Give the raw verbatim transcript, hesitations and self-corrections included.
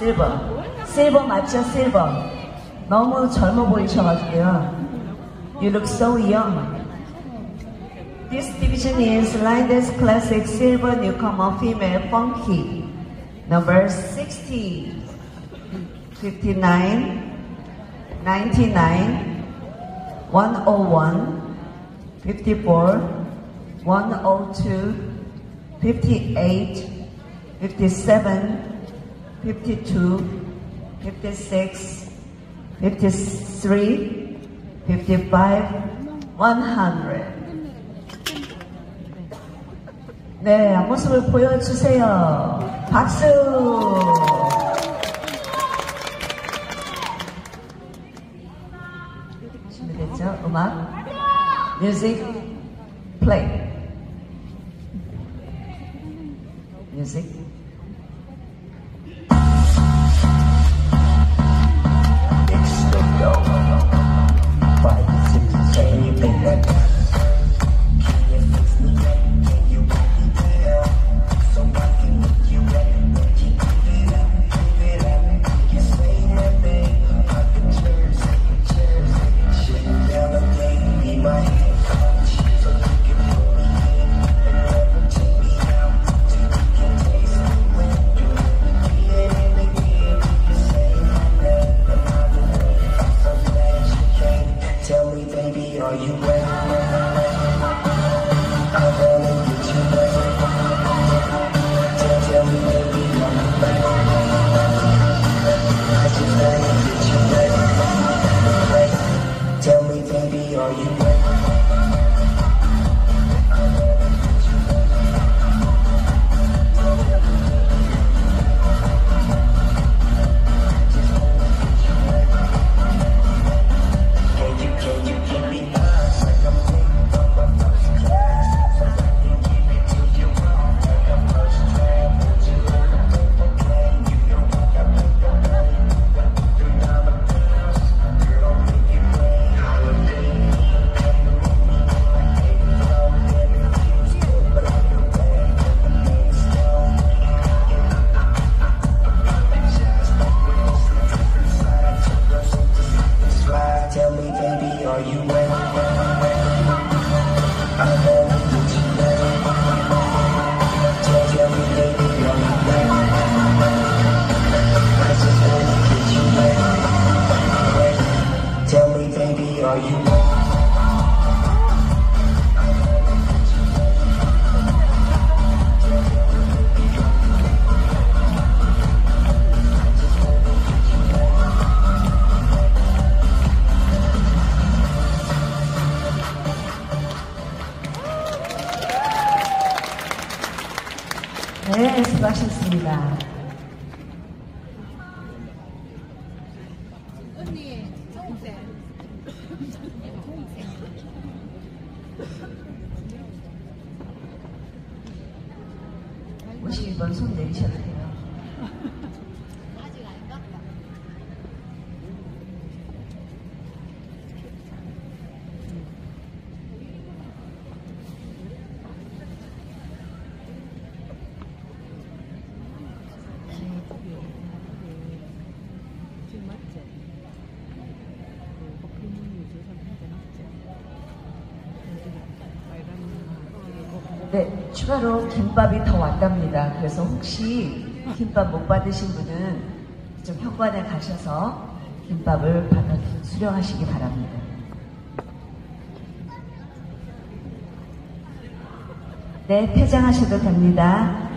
실버. 실버 맞죠? 실버. 너무 젊어 보이셔가지고요. You look so young. This division is Lindes Classic Silver Newcomer Female Funky. Number sixty, fifty-nine, ninety-nine, one oh one, fifty-four, one oh two, fifty-eight, fifty-seven, fifty-two, fifty-six, fifty-three, fifty-five, one hundred. 네, 앞모습을 보여주세요. 박수! 준비됐죠? 음악? Music, play. Music. 네, 수고하셨습니다. 언니, 동생. 오십일 번 손 내리셔도 돼요. 아직 안 갔다. 네, 추가로 김밥이 더 왔답니다. 그래서 혹시 김밥 못 받으신 분은 좀 현관에 가셔서 김밥을 받아 수령하시기 바랍니다. 네, 퇴장하셔도 됩니다.